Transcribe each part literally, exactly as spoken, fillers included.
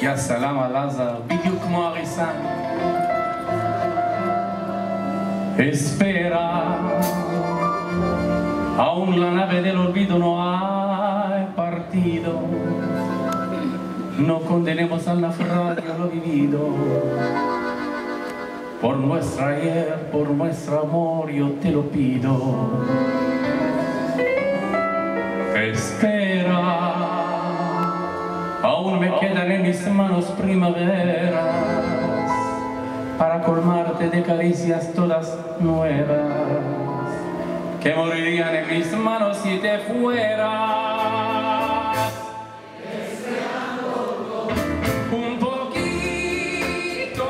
יא סלאם על עזה, בדיוק כמו הריסה. Espera, aún la nave del olvido no ha partido. No condenemos al naufragio lo vivido. Por nuestro ayer, por nuestro amor, yo te lo pido. Espera, aún me quedan en mis manos primaveras para colmarte de caricias todas nuevas que morirían en mis manos si te fueras. Un poquito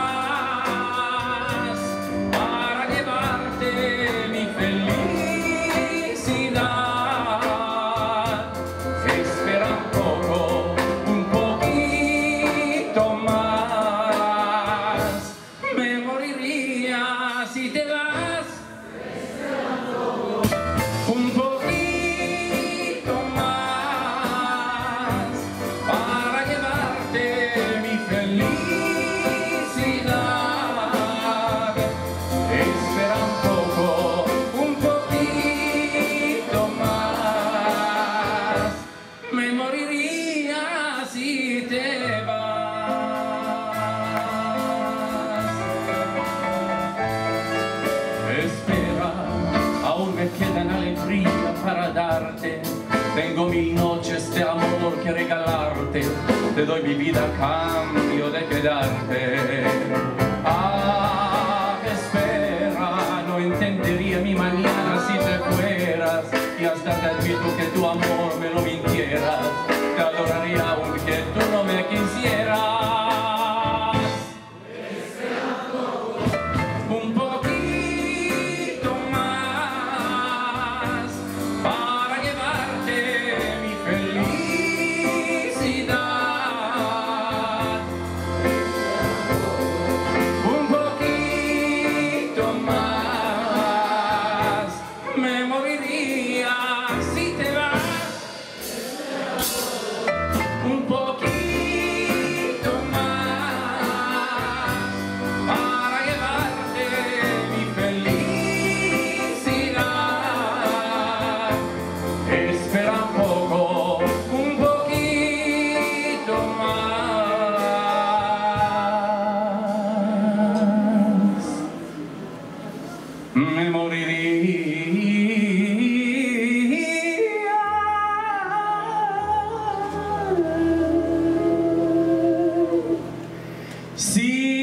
más para llevarte mi felicidad. Espera un poco, un poquito más. Me moriría si te vas. Un poquito más para llevarte mi felicidad. Espera un poco, un poquito más. Me moriría si te vas. Espera, aún me quedan alegría para darte. Tengo mil noches de amor que regalarte. Te doy mi vida a cambio de quedarte. Ah, espera, no entendería mi mañana si te fueras. Y hasta te admito que tu amor me lo mintieras. Te adoraría aunque tú no me quisieras. Un poquito más para llevarte mi felicidad. Un poquito más. Me moriría si te vas. Un poquito más para llevarte mi felicidad. Espera un poco, un poquito más. Me moriría si